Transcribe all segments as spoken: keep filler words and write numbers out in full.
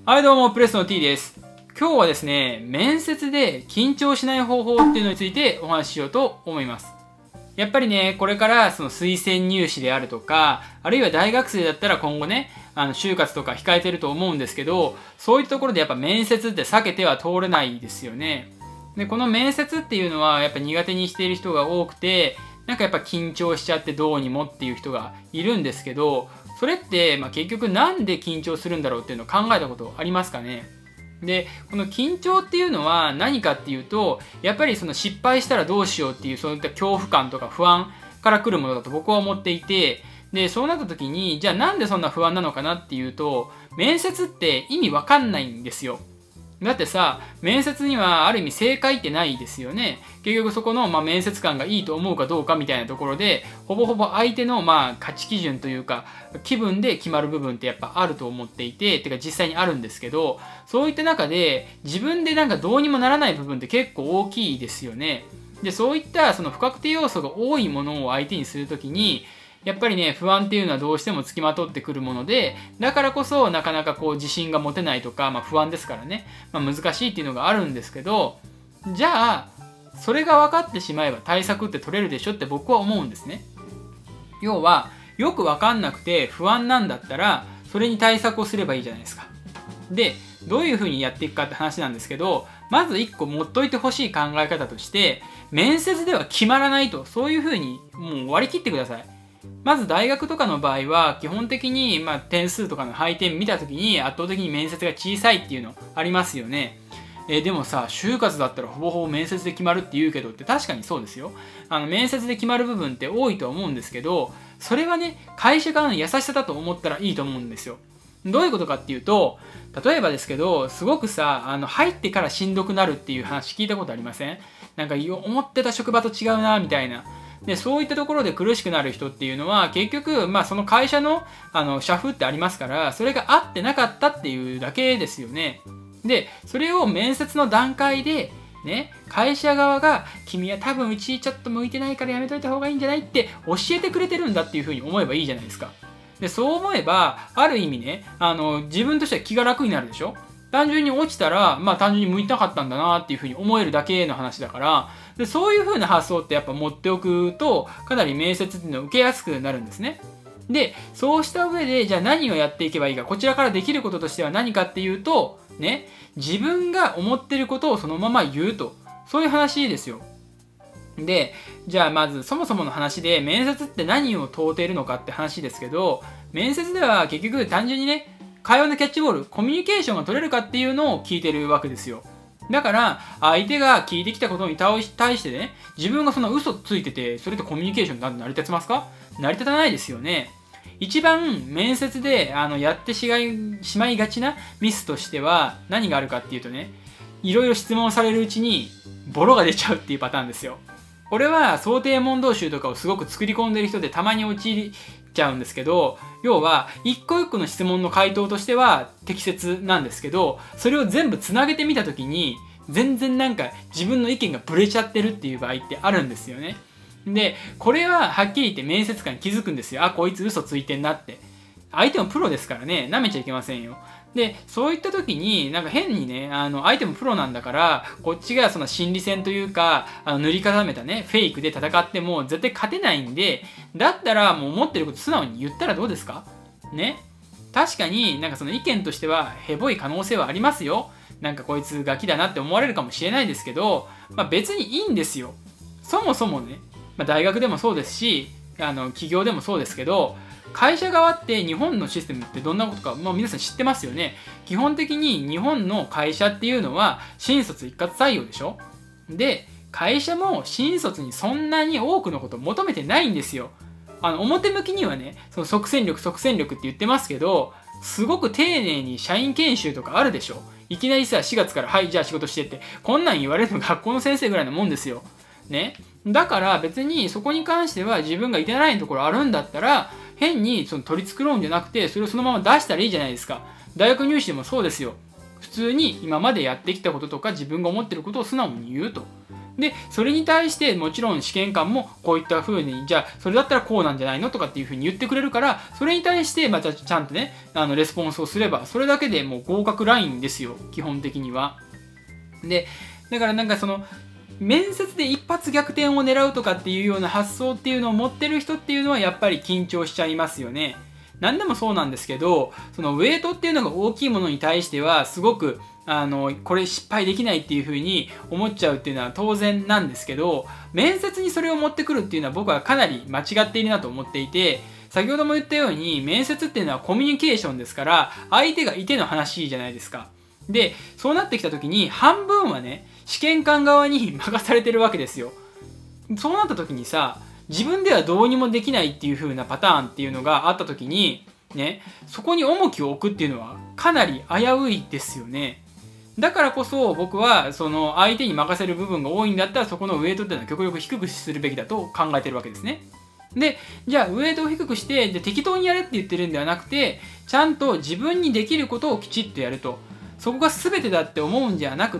はいどうも、プレスの T です。今日はですね、面接で緊張しない方法っていうのについてお話ししようと思います。やっぱりね、これからその推薦入試であるとか、あるいは大学生だったら今後ね、あの就活とか控えてると思うんですけど、そういったところでやっぱ面接って避けては通れないですよね。で、この面接っていうのはやっぱ苦手にしている人が多くて、なんかやっぱ緊張しちゃってどうにもっていう人がいるんですけど、それって、まあ、結局なんで緊張するんだろうっていうのを考えたことありますかね。で、この緊張っていうのは何かっていうと、やっぱりその失敗したらどうしようっていうそういった恐怖感とか不安から来るものだと僕は思っていて、で、そうなった時に、じゃあなんでそんな不安なのかなっていうと、面接って意味わかんないんですよ。だってさ、面接にはある意味正解ってないですよね。結局そこの、まあ、面接官がいいと思うかどうかみたいなところで、ほぼほぼ相手の、まあ、価値基準というか、気分で決まる部分ってやっぱあると思っていて、てか実際にあるんですけど、そういった中で自分でなんかどうにもならない部分って結構大きいですよね。で、そういったその不確定要素が多いものを相手にするときに、やっぱりね、不安っていうのはどうしてもつきまとってくるもので、だからこそなかなかこう自信が持てないとか、まあ不安ですからね、まあ、難しいっていうのがあるんですけど、じゃあ、それが分かってしまえば対策って取れるでしょって僕は思うんですね。要は、よく分かんなくて不安なんだったら、それに対策をすればいいじゃないですか。で、どういうふうにやっていくかって話なんですけど、まず一個持っといてほしい考え方として、面接では決まらないと、そういうふうにもう割り切ってください。まず大学とかの場合は基本的にまあ点数とかの配点見た時に圧倒的に面接が小さいっていうのありますよね。えー、でもさ、就活だったらほぼほぼ面接で決まるって言うけどって確かにそうですよ。あの面接で決まる部分って多いとは思うんですけど、それはね、会社側の優しさだと思ったらいいと思うんですよ。どういうことかっていうと、例えばですけど、すごくさ、あの入ってからしんどくなるっていう話聞いたことありません？なんか思ってた職場と違うなみたいな。で、そういったところで苦しくなる人っていうのは、結局、まあその会社の、あの、社風ってありますから、それが合ってなかったっていうだけですよね。で、それを面接の段階で、ね、会社側が、君は多分うちちょっと向いてないからやめといた方がいいんじゃないって教えてくれてるんだっていうふうに思えばいいじゃないですか。で、そう思えば、ある意味ね、あの、自分としては気が楽になるでしょ？単純に落ちたら、まあ単純に向いてなかったんだなっていうふうに思えるだけの話だから、でそういうふうな発想ってやっぱ持っておくと、かなり面接っていうのは受けやすくなるんですね。で、そうした上で、じゃあ何をやっていけばいいか、こちらからできることとしては何かっていうと、ね、自分が思ってることをそのまま言うと。そういう話ですよ。で、じゃあまずそもそもの話で、面接って何を問うているのかって話ですけど、面接では結局単純にね、会話のキャッチボール、コミュニケーションが取れるかっていうのを聞いてるわけですよ。だから、相手が聞いてきたことに対してね、自分がその嘘ついてて、それとコミュニケーションなんて成り立ちますか？成り立たないですよね。一番面接であのやってしまいがちなミスとしては何があるかっていうとね、いろいろ質問されるうちにボロが出ちゃうっていうパターンですよ。これは想定問答集とかをすごく作り込んでる人でたまに陥りちゃうんですけど、要は一個一個の質問の回答としては適切なんですけど、それを全部つなげてみたときに全然なんか自分の意見がブレちゃってるっていう場合ってあるんですよね。で、これははっきり言って面接官に気づくんですよ。あ、こいつ嘘ついてんなって。相手もプロですからね、舐めちゃいけませんよ。で、そういった時に、なんか変にね、あの、相手もプロなんだから、こっちがその心理戦というか、あの塗り固めたね、フェイクで戦っても絶対勝てないんで、だったらもう思ってること素直に言ったらどうですか？ね。確かになんかその意見としては、ヘボい可能性はありますよ。なんかこいつガキだなって思われるかもしれないですけど、まあ別にいいんですよ。そもそもね、まあ、大学でもそうですし、あの、企業でもそうですけど、会社側って日本のシステムってどんなことか、まあ、皆さん知ってますよね。基本的に日本の会社っていうのは新卒一括採用でしょ。で、会社も新卒にそんなに多くのことを求めてないんですよ。あの表向きにはね、その即戦力即戦力って言ってますけど、すごく丁寧に社員研修とかあるでしょ。いきなりさ、しがつからはいじゃあ仕事してって、こんなん言われるの学校の先生ぐらいなもんですよ。ね。だから別にそこに関しては自分がいてないところあるんだったら、変にその取り繕うんじゃなくて、それをそのまま出したらいいじゃないですか。大学入試でもそうですよ。普通に今までやってきたこととか自分が思ってることを素直に言うと。 で、それに対してもちろん試験官もこういった風に、じゃあそれだったらこうなんじゃないのとかっていう風に言ってくれるから、それに対してまたちゃんとね、あのレスポンスをすれば、それだけでもう合格ラインですよ、基本的には。で、だからなんかその、面接で一発逆転を狙うとかっていうような発想っていうのを持ってる人っていうのはやっぱり緊張しちゃいますよね。何でもそうなんですけど、そのウェイトっていうのが大きいものに対してはすごくあのこれ失敗できないっていう風に思っちゃうっていうのは当然なんですけど、面接にそれを持ってくるっていうのは僕はかなり間違っているなと思っていて、先ほども言ったように面接っていうのはコミュニケーションですから、相手がいての話じゃないですか。で、そうなってきた時に半分はね、試験官側に任されてるわけですよ。そうなった時にさ、自分ではどうにもできないっていう風なパターンっていうのがあった時にね、そこに重きを置くっていうのはかなり危ういですよね。だからこそ僕はその相手に任せる部分が多いんだったら、そこのウエイトっていうのは極力低くするべきだと考えてるわけですね。で、じゃあウエイトを低くしてで適当にやれって言ってるんではなくて、ちゃんと自分にできることをきちっとやると。そこが全てだって思うんじゃなくって、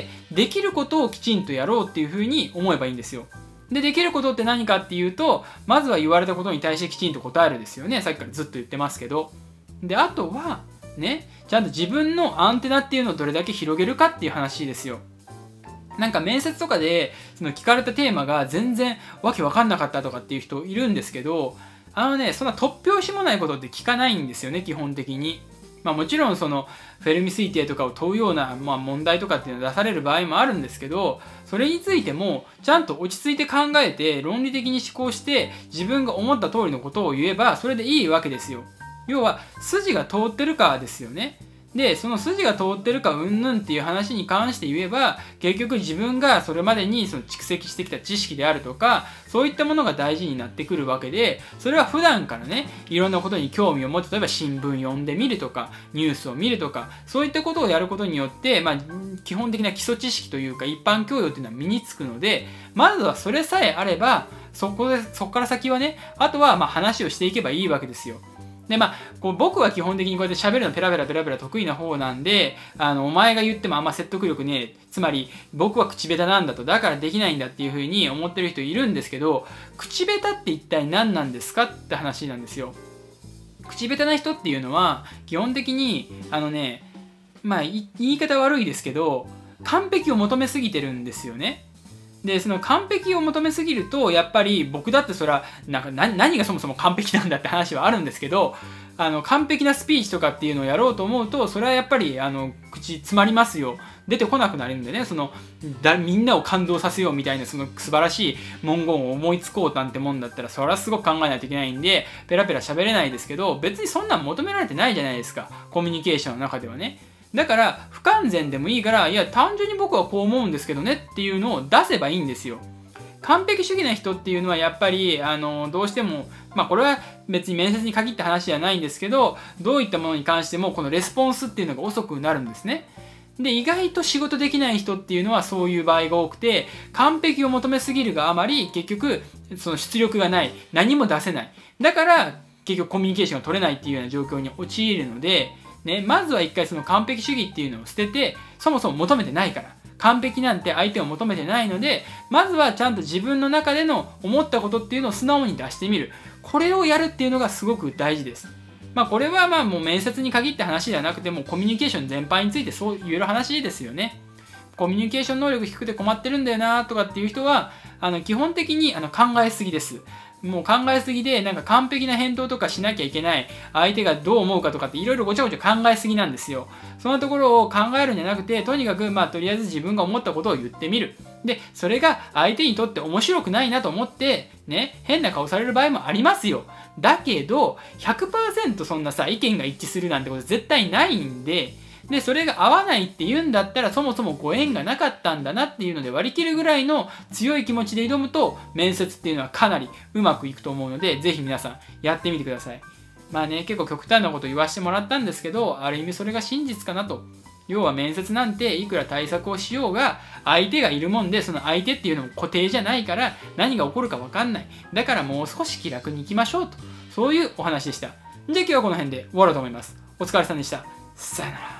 できることをきちんとやろうっていうふうに思えばいいんですよ。で、できることって何かっていうと、まずは言われたことに対してきちんと答えるですよね。さっきからずっと言ってますけど。で、あとは、ね、ちゃんと自分のアンテナっていうのをどれだけ広げるかっていう話ですよ。なんか面接とかで、その聞かれたテーマが全然わけわかんなかったとかっていう人いるんですけど、あのね、そんな突拍子もないことって聞かないんですよね、基本的に。まあもちろんそのフェルミ推定とかを問うような、まあ、問題とかっていうのを出される場合もあるんですけど、それについてもちゃんと落ち着いて考えて論理的に思考して自分が思った通りのことを言えばそれでいいわけですよ。要は筋が通ってるかですよね。で、その筋が通ってるかうんぬんっていう話に関して言えば、結局自分がそれまでにその蓄積してきた知識であるとか、そういったものが大事になってくるわけで、それは普段からね、いろんなことに興味を持って、例えば新聞読んでみるとか、ニュースを見るとか、そういったことをやることによって、まあ、基本的な基礎知識というか、一般教養っていうのは身につくので、まずはそれさえあれば、そこで、そこから先はね、あとはまあ話をしていけばいいわけですよ。で、まあ、こう僕は基本的にこうやって喋るのペラペラペラペラ得意な方なんで、あの、お前が言ってもあんま説得力ねえ。つまり、僕は口下手なんだと、だからできないんだっていう風に思ってる人いるんですけど、口下手って一体何なんですかって話なんですよ。口下手な人っていうのは、基本的に、あのね、まあ、言い方悪いですけど、完璧を求めすぎてるんですよね。で、その完璧を求めすぎると、やっぱり僕だってそれは、なんか何、何がそもそも完璧なんだって話はあるんですけど、あの、完璧なスピーチとかっていうのをやろうと思うと、それはやっぱり、あの、口詰まりますよ。出てこなくなるんでね、その、だ、みんなを感動させようみたいな、その素晴らしい文言を思いつこうなんてもんだったら、それはすごく考えないといけないんで、ペラペラ喋れないですけど、別にそんなん求められてないじゃないですか。コミュニケーションの中ではね。だから不完全でもいいから、いや単純に僕はこう思うんですけどねっていうのを出せばいいんですよ。完璧主義な人っていうのはやっぱりあのどうしても、まあこれは別に面接に限った話じゃないんですけど、どういったものに関してもこのレスポンスっていうのが遅くなるんですね。で、意外と仕事できない人っていうのはそういう場合が多くて、完璧を求めすぎるがあまり結局その出力がない、何も出せない、だから結局コミュニケーションが取れないっていうような状況に陥るのでね、まずは一回その完璧主義っていうのを捨てて、そもそも求めてないから。完璧なんて相手を求めてないので、まずはちゃんと自分の中での思ったことっていうのを素直に出してみる。これをやるっていうのがすごく大事です。まあこれはまあもう面接に限った話ではなくても、コミュニケーション全般についてそう言える話ですよね。コミュニケーション能力低くて困ってるんだよなとかっていう人は、あの基本的にあの考えすぎです。もう考えすぎで、なんか完璧な返答とかしなきゃいけない、相手がどう思うかとかっていろいろごちゃごちゃ考えすぎなんですよ。そんなところを考えるんじゃなくて、とにかくまあとりあえず自分が思ったことを言ってみる。で、それが相手にとって面白くないなと思って、ね、変な顔される場合もありますよ。だけど、ひゃくパーセント そんなさ、意見が一致するなんてこと絶対ないんで、で、それが合わないって言うんだったら、そもそもご縁がなかったんだなっていうので割り切るぐらいの強い気持ちで挑むと、面接っていうのはかなりうまくいくと思うので、ぜひ皆さんやってみてください。まあね、結構極端なこと言わせてもらったんですけど、ある意味それが真実かなと。要は面接なんていくら対策をしようが、相手がいるもんで、その相手っていうのも固定じゃないから、何が起こるか分かんない。だからもう少し気楽に行きましょうと。そういうお話でした。じゃあ今日はこの辺で終わろうと思います。お疲れ様でした。さよなら。